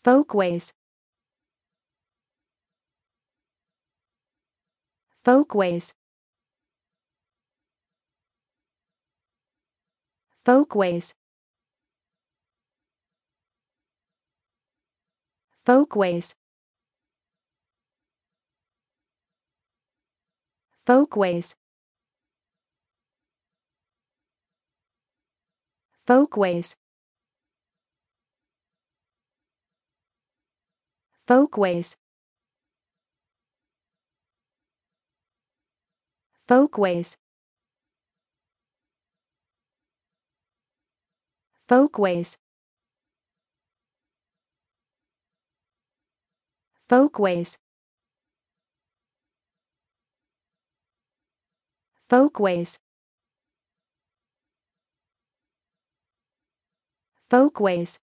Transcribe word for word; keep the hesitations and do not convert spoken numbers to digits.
Folkways. Folkways. Folkways. Folkways. Folkways. Folkways. Folkways. Folkways. Folkways. Folkways. Folkways. Folkways.